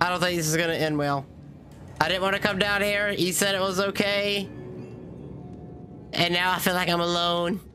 I don't think this is gonna end well. I didn't want to come down here. He said it was okay. And now I feel like I'm alone.